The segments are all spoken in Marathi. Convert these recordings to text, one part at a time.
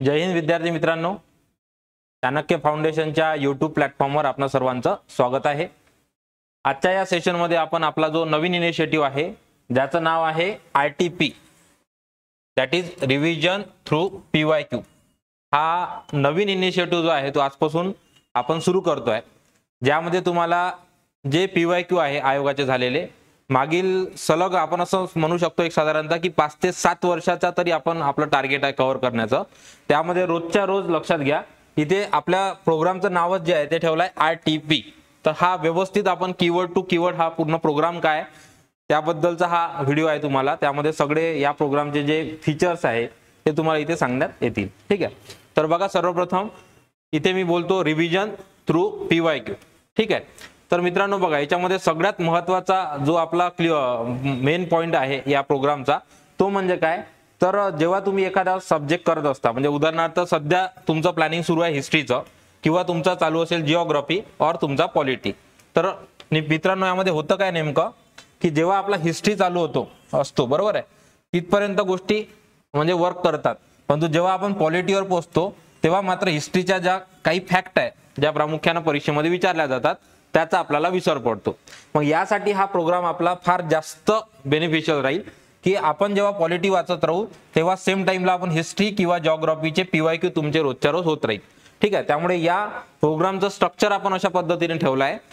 जय हिंद विद्यार्थी मित्रांनो, चाणक्य फाउंडेशनच्या यूट्यूब प्लॅटफॉर्मवर आपणा सर्वांचं स्वागत आहे। आजच्या या सेशनमध्ये आपण आपला जो नवीन इनिशिएटिव्ह आहे ज्याचं नाव आहे RTP that is revision through PYQ. हा नवीन इनिशिएटिव्ह जो आहे तो आजपासून आपण सुरू करतोय, ज्यामध्ये तुम्हाला जे पीवायक्यू आहे आयोगाचे झालेले मागील सलग आपण असं म्हणू शकतो एक साधारणतः की 5 ते 7 वर्षाचा तरी आपण आपलं टार्गेट आहे कव्हर करण्याचं। त्यामध्ये रोजच्या रोज लक्षात घ्या, इथे आपल्या प्रोग्रामचं नावच जे आहे ते ठेवलंय आरटीपी। तर हा व्यवस्थित आपण कीवर्ड टू कीवर्ड हा पूर्ण प्रोग्राम काय त्याबद्दलचा हा व्हिडिओ आहे तुम्हाला, त्यामध्ये सगळे या प्रोग्रामचे जे फीचर्स आहे ते तुम्हाला इथे सांगण्यात येतील। ठीक आहे, तर बघा सर्वप्रथम इथे मी बोलतो रिव्हिजन थ्रू पीवायक्यू। ठीक आहे, तर मित्रांनो बघा याच्यामध्ये सगळ्यात महत्त्वाचा जो आपला मेन पॉइंट आहे या प्रोग्रामचा तो म्हणजे काय, तर जेव्हा तुम्ही एखादा सब्जेक्ट करत असता, म्हणजे उदाहरणार्थ सध्या तुमचं प्लॅनिंग सुरू आहे हिस्ट्रीचं किंवा तुमचा चालू असेल जिओग्राफी और तुमचा पॉलिटी। तर मित्रांनो यामध्ये होतं काय नेमकं की जेव्हा आपला हिस्ट्री चालू असतो बरोबर आहे, तिथपर्यंत गोष्टी म्हणजे वर्क करतात, परंतु जेव्हा आपण पॉलिटीवर पोहोचतो तेव्हा मात्र हिस्ट्रीच्या ज्या काही फॅक्ट आहे ज्या प्रामुख्याने परीक्षेमध्ये विचारल्या जातात त्याचा आपल्याला विसर पडतो। मग यासाठी हा प्रोग्राम आपला फार जास्त बेनिफिशियल राहील की आपण जेव्हा पॉलिटी वाचत राहू तेव्हा सेम टाइमला आपण हिस्ट्री किंवा जिओग्राफीचे पीवायक्यू तुमचे रोजच्या रोज होत राहील। ठीक आहे, त्यामुळे या प्रोग्रामचं स्ट्रक्चर आपण अशा पद्धतीने ठेवलं आहे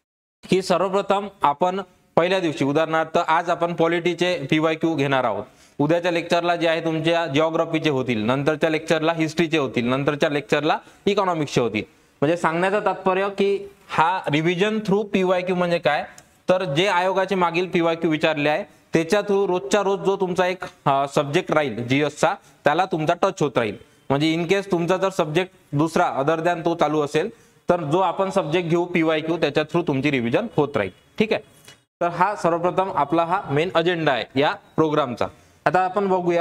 की सर्वप्रथम आपण पहिल्या दिवशी उदाहरणार्थ आज आपण पॉलिटीचे पीवायक्यू घेणार आहोत, उद्याच्या लेक्चरला जे आहे तुमच्या जिओग्राफीचे होतील, नंतरच्या लेक्चरला हिस्ट्रीचे होतील, नंतरच्या लेक्चरला इकॉनॉमिक्सचे होतील। म्हणजे सांगण्याचं तात्पर्य की हा रिव्हिजन थ्रू पीवायक्यू म्हणजे काय, तर जे आयोगाचे मागील पीवायक्यू विचारले आहे त्याच्या थ्रू रोजच्या रोज जो तुमचा एक सब्जेक्ट राहील जीएसचा त्याला तुमचा टच होत राहील। म्हणजे इन केस तुमचा जर सब्जेक्ट दुसरा अदर दॅन तो चालू असेल तर जो आपण सब्जेक्ट घेऊ पीवायक्यू त्याच्या थ्रू तुमची रिव्हिजन होत राहील। ठीक आहे, तर हा सर्वप्रथम आपला हा मेन अजेंडा आहे या प्रोग्रामचा। आता आपण बघूया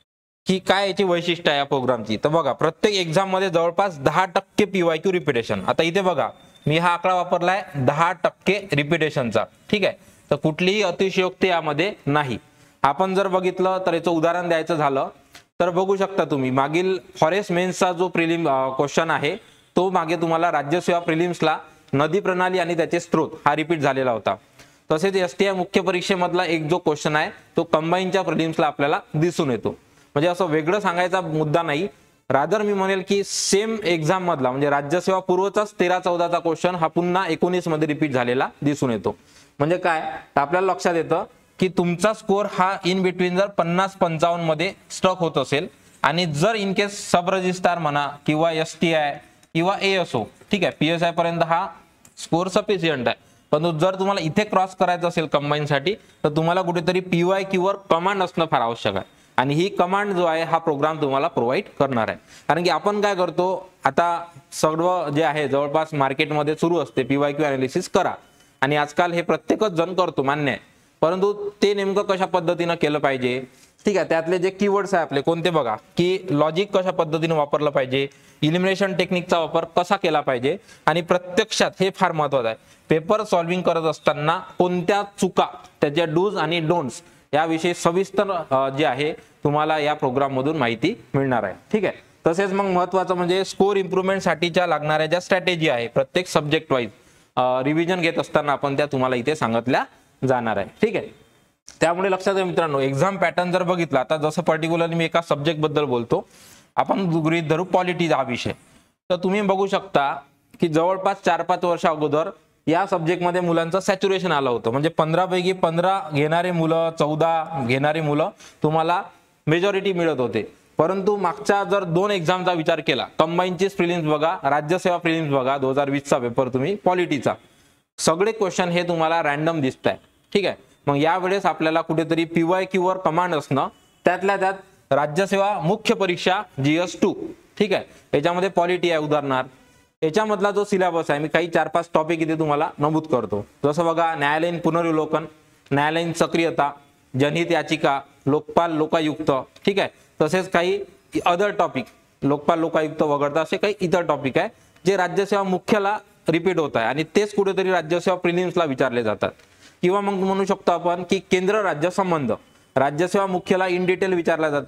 की काय याची वैशिष्ट्य आहे या प्रोग्रामची। तर बघा प्रत्येक एक्झाम मध्ये जवळपास 10% पीवायक्यू रिपिटेशन। आता इथे बघा मी हा आकडा वापरलाय 10% रिपिटेशनचा। ठीक आहे, तर कुठलीही अतिशयोक्ती यामध्ये नाही। आपण जर बघितलं तर याचं उदाहरण द्यायचं झालं तर बघू शकता तुम्ही मागील फॉरेस्ट मेन्सचा जो प्रिलिम क्वेश्चन आहे तो मागे तुम्हाला राज्यसेवा प्रिलिम्सला नदी प्रणाली आणि त्याचे स्त्रोत हा रिपीट झालेला होता। तसेच एसटीआय मुख्य परीक्षेमधला एक जो क्वेश्चन आहे तो कंबाईनच्या प्रिलिम्सला आपल्याला दिसून येतो। म्हणजे असं वेगळं सांगायचा मुद्दा नाही, रादर मी म्हणेल की सेम एक्झाम मधला म्हणजे राज्यसेवा पूर्वचाच 13-14चा क्वेश्चन हा पुन्हा 19 मध्ये रिपीट झालेला दिसून येतो। म्हणजे काय तर आपल्याला लक्षात येतं की तुमचा स्कोर हा इन बिटवीन जर 50-55 मध्ये स्टक होत असेल आणि जर इन केस सब रजिस्ट्रार म्हणा किंवा एसटीआय किंवा एएसओ ठीक आहे पीएसआय पर्यंत हा स्कोर सफिशियंट आहे, परंतु जर तुम्हाला इथे क्रॉस करायचं असेल कंबाईनसाठी तर तुम्हाला कुठेतरी पीवायक्यू वर कमांड असणं फार आवश्यक आहे आणि ही कमांड जो आहे हा प्रोग्राम तुम्हाला प्रोव्हाइड करणार आहे। कारण की आपण काय करतो आता सर्व जे आहे जवळपास मार्केटमध्ये सुरू असते पीवायक्यू अनालिसिस करा आणि आजकाल हे प्रत्येकच जण करतो मान्य आहे, परंतु ते नेमकं कशा पद्धतीने केलं पाहिजे। ठीक आहे, त्यातले जे कीवर्ड्स आहे आपले कोणते बघा की लॉजिक कशा पद्धतीने वापरलं पाहिजे, इलिमिनेशन टेक्निकचा वापर कसा केला पाहिजे आणि प्रत्यक्षात हे फार महत्त्वाचं आहे पेपर सॉल्व्हिंग करत असताना कोणत्या चुका त्याच्या डूज आणि डोंट्स याविषयी सविस्तर जे आहे तुम्हाला या प्रोग्राम मधून माहिती मिळणार आहे। ठीक आहे, तसेच मग महत्त्वाचं म्हणजे स्कोर इम्प्रूव्हमेंट साठीच्या लागणाऱ्या ज्या स्ट्रॅटेजी आहे प्रत्येक सब्जेक्ट वाईज रिव्हिजन घेत असताना आपण त्या तुम्हाला इथे सांगितल्या जाणार आहे। ठीक आहे, त्यामुळे लक्षात घ्या मित्रांनो एक्झाम पॅटर्न जर बघितला आता जसं पर्टिक्युलरली मी एका सब्जेक्ट बद्दल बोलतो, आपण गृहीत धरू पॉलिटी हा विषय, तर तुम्ही बघू शकता की जवळपास 4-5 वर्ष अगोदर या सब्जेक्ट मध्ये मुलांचं सॅच्युरेशन आलं होतं। म्हणजे 15 पैकी 15 घेणारे मुलं 14 घेणारी मुलं तुम्हाला मेजॉरिटी मिळत होते, परंतु मागच्या जर 2 एक्झामचा विचार केला कंबाईनची प्रिलिम्स बघा, राज्यसेवा प्रिलिम्स बघा 2020चा पेपर तुम्ही पॉलिटीचा, सगळे क्वेश्चन हे तुम्हाला रॅन्डम दिसत आहे। ठीक आहे, मग यावेळेस आपल्याला कुठेतरी पीवायक्यू वर कमांड असणं, त्यातल्या त्यात राज्यसेवा मुख्य परीक्षा GS2 ठीक आहे याच्यामध्ये पॉलिटी आहे उदाहरणार्थ, याच्यामधला जो सिलेबस आहे मी काही 4-5 टॉपिक इथे तुम्हाला नमूद करतो। जसं बघा न्यायालयीन पुनर्विलोकन, न्यायालयीन सक्रियता, जनहित याचिका, लोकपाल लोकायुक्त ठीक आहे, तसेच काही अदर टॉपिक लोकपाल लोकायुक्त वगळता असे काही इतर टॉपिक आहे जे राज्यसेवा मुख्यला रिपीट होत आहे आणि तेच कुठेतरी राज्यसेवा प्रिलिम्सला विचारले जातात। किंवा मग म्हणू शकतो आपण की केंद्र राज्य संबंध राज्यसेवा मुख्यला इन डिटेल विचारला जाते,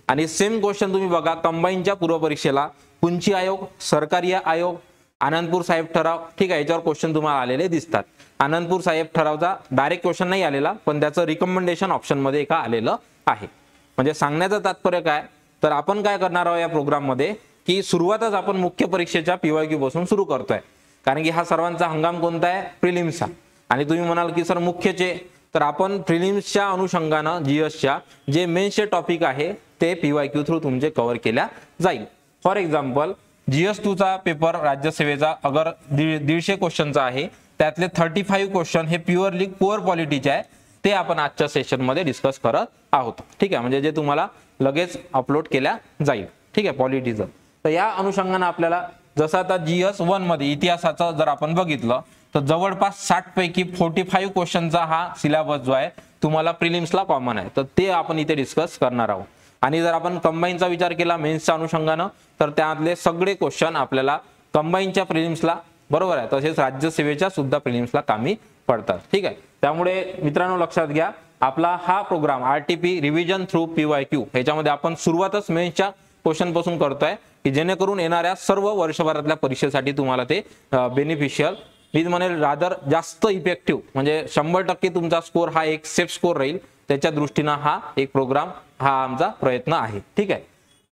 आणि सेम क्वेश्चन तुम्ही बघा कंबाईनच्या पूर्व परीक्षेला कुंची आयोग, सरकारी आयोग, आनंदपूर साहेब ठराव, ठीक आहे, याच्यावर क्वेश्चन तुम्हाला आलेले दिसतात. आनंदपूर साहेब ठरावचा डायरेक्ट क्वेश्चन नाही आलेला, पण त्याचं रिकमेंडेशन ऑप्शन मध्ये एका आलेलं आहे. म्हणजे सांगण्याचं तात्पर्य काय, तर आपण काय करणार आहोत या प्रोग्राम मध्ये की सुरुवातच आपण मुख्य परीक्षेच्या PYQ पासून सुरू करतोय. कारण की हा सर्वांचा हंगाम कोणता आहे, प्रिलिम्सचा. आणि तुम्ही म्हणाल की सर मुख्यचे, तर आपण प्रिलिम्सच्या अनुषंगानं जीएसच्या जे मेन्सचे टॉपिक आहे ते PYQ थ्रू तुमचे कव्हर केल्या जाईल. फॉर एक्झाम्पल GS2 चा पेपर राज्यसेवेचा अगर 150 क्वेश्चनचा आहे, त्यातले 35 क्वेश्चन हे प्युअरली पुअर क्वालिटीचे आहे, ते आपण आजच्या सेशन मध्ये डिस्कस करत आहोत. ठीक आहे, म्हणजे जे तुम्हाला लगेच अपलोड केल्या जाईल. ठीक आहे, पॉलिटीचं. तर या अनुषंगाने आपल्याला जसं आता GS1 मध्ये इतिहासाचं जर आपण बघितलं तर जवळपास 60 पैकी 45 क्वेश्चनचा हा सिलेबस जो आहे तुम्हाला प्रिलिम्सला कॉमन आहे, तर ते आपण इथे डिस्कस करणार आहोत. आणि जर आपण कंबाईनचा विचार केला मेन्सच्या अनुषंगानं, तर त्यातले सगळे क्वेश्चन आपल्याला कंबाईनच्या प्रिलिम्सला, बरोबर आहे, तसेच राज्यसेवेच्या सुद्धा प्रिलिम्सला कामी पडतात. ठीक आहे, त्यामुळे मित्रांनो लक्षात घ्या, आपला हा programme RTP revision through PYQ ह्याच्यामध्ये आपण सुरुवातच मेन्सच्या क्वेश्चन पासून करतोय की जेणेकरून येणाऱ्या सर्व वर्षभरातल्या परीक्षेसाठी तुम्हाला ते बेनिफिशियल, मी म्हणेल रादर जास्त इफेक्टिव्ह, म्हणजे 100% तुमचा स्कोर हा एक सेफ स्कोर राहील, त्याच्या दृष्टीनं हा एक प्रोग्राम, हा आमचा प्रयत्न आहे. ठीक आहे,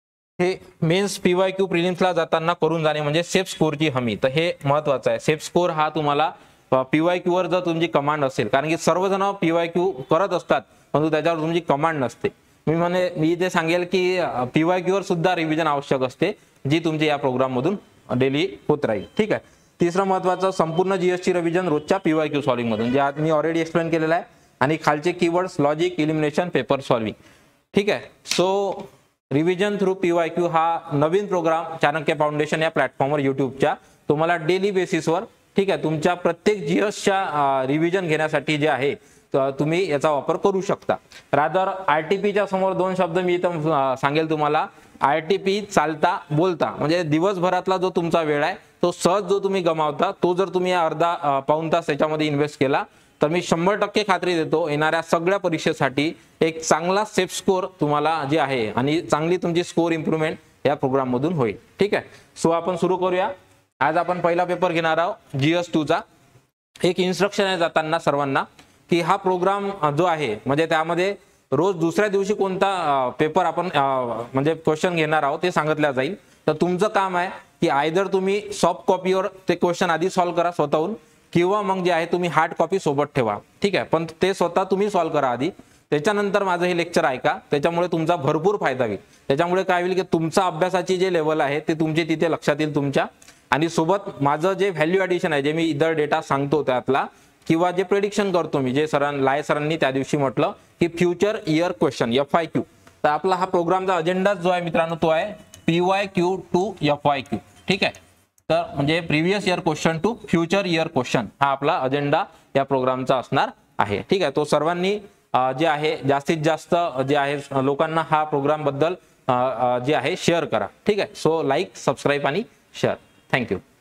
हे मेन्स PYQ प्रिलिम्सला जाताना करून जाणे म्हणजे सेफ स्कोरची हमी, तर हे महत्वाचं आहे. सेफ स्कोर हा तुम्हाला PYQ वर जर तुमची कमांड असेल, कारण की सर्वजण PYQ करत असतात परंतु त्याच्यावर तुमची कमांड नसते. मी ते सांगेल की PYQ वर सुद्धा रिव्हिजन आवश्यक असते, जी तुमची या प्रोग्राम मधून डेली होत राहील. ठीक आहे, तिसरं महत्वाचं, संपूर्ण GS ची रिव्हिजन रोजच्या PYQ सॉल्विंग मधून, जे आज मी ऑलरेडी एक्सप्लेन केलेलं आहे. आणि खालचे keywords logic, elimination, paper solving. ठीक आहे, सो रिव्हिजन थ्रू PYQ हा नवीन प्रोग्राम चाणक्य फाउंडेशन या प्लॅटफॉर्मवर युट्यूबच्या तुम्हाला डेली बेसिसवर, ठीक आहे, तुमच्या प्रत्येक GSच्या रिव्हिजन घेण्यासाठी जे आहे तुम्ही याचा वापर करू शकता. रादर RTPच्या समोर दोन शब्द मी इथं सांगेल तुम्हाला. RTP चालता बोलता, म्हणजे दिवसभरातला जो तुमचा वेळ आहे तो सहज जो तुम्ही गमावता, तो जर तुम्ही अर्धा पाऊण तास त्याच्यामध्ये इन्व्हेस्ट केला तर मी 100% खात्री देतो येणाऱ्या सगळ्या परीक्षेसाठी एक चांगला सेफ स्कोर तुम्हाला जे आहे आणि चांगली तुमची स्कोर इम्प्रूव्हमेंट या प्रोग्राम मधून होईल. ठीक आहे, सो आपण सुरू करूया. आज आपण पहिला पेपर घेणार आहोत GS2 चा. एक इन्स्ट्रक्शन आहे जाताना सर्वांना की हा प्रोग्राम जो आहे म्हणजे त्यामध्ये रोज दुसऱ्या दिवशी कोणता पेपर आपण म्हणजे क्वेश्चन घेणार आहोत ते सांगितलं जाईल. तर तुमचं काम आहे की आयदर तुम्ही सॉफ्ट कॉपीवर ते क्वेश्चन आधी सॉल्व्ह करा स्वतःहून, किंवा मग जे आहे तुम्ही हार्ड कॉपी सोबत ठेवा. ठीक आहे, पण ते स्वतः तुम्ही सॉल्व्ह करा आधी, त्याच्यानंतर माझं हे लेक्चर ऐका, त्याच्यामुळे तुमचा भरपूर फायदा होईल. त्याच्यामुळे काय होईल की तुमचा अभ्यासाची जे लेवल आहे ते तुमचे तिथे लक्षात येईल तुमच्या, आणि सोबत माझं जे व्हॅल्यू ॲडिशन आहे, जे मी इतर डेटा सांगतो त्यातला, किंवा जे प्रेडिक्शन करतो मी, जे लाय सरांनी त्या दिवशी म्हटलं की फ्युचर इयर क्वेश्चन FIQ, तर आपला हा प्रोग्रामचा अजेंडा जो आहे मित्रांनो तो आहे PYQ टू FIQ. ठीक आहे, तर म्हणजे previous year question to future year question हा आपला अजेंडा या प्रोग्रामचा असणार आहे. ठीक आहे, तो सर्वांनी जे आहे जास्तीत जास्त जे आहे लोकांना हा प्रोग्राम बद्दल जे आहे शेअर करा. ठीक आहे, सो लाईक, सबस्क्राईब आणि शेअर. थँक्यू.